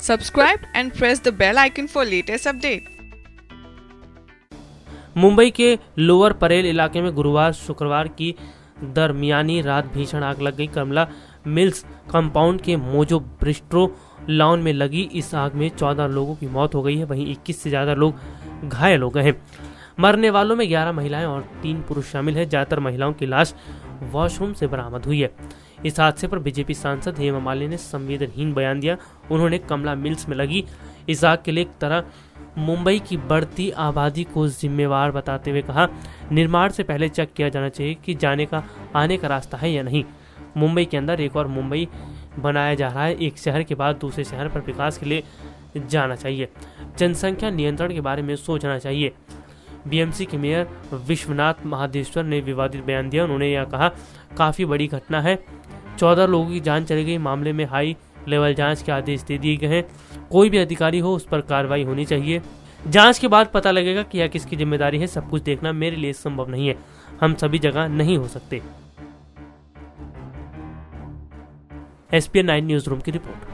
Subscribe and press the bell icon for latest update. Mumbai के lower Parel इलाके में गुरुवार शुक्रवार की दरमियानी रात भीषण आग लग गई। कमला मिल्स कंपाउंड के मोजो ब्रिस्ट्रो लॉन में लगी इस आग में 14 लोगों की मौत हो गई है, वहीं 21 से ज्यादा लोग घायल हो गए हैं। मरने वालों में 11 महिलाएं और 3 पुरुष शामिल हैं। ज्यादातर महिलाओं की लाश वॉशरूम से बरामद हुई है। इस हादसे पर बीजेपी सांसद हेमा मालिनी ने संवेदनहीन बयान दिया। उन्होंने कमला मिल्स में लगी इस आग के लिए एक तरह मुंबई की बढ़ती आबादी को जिम्मेवार बताते हुए कहा, निर्माण से पहले चेक किया जाना चाहिए कि आने का रास्ता है या नहीं। मुंबई के अंदर एक और मुंबई बनाया जा रहा है। एक शहर के बाद दूसरे शहर पर विकास के लिए जाना चाहिए। जनसंख्या नियंत्रण के बारे में सोचना चाहिए। बीएमसी के मेयर विश्वनाथ महादेश्वर ने विवादित बयान दिया। उन्होंने यह कहा, काफी बड़ी घटना है, 14 लोगों की जान चली गई। मामले में हाई लेवल जांच के आदेश दे दिए गए हैं। कोई भी अधिकारी हो उस पर कार्रवाई होनी चाहिए। जांच के बाद पता लगेगा कि यह किसकी जिम्मेदारी है। सब कुछ देखना मेरे लिए संभव नहीं है। हम सभी जगह नहीं हो सकते। SPN 9 न्यूज रूम की रिपोर्ट।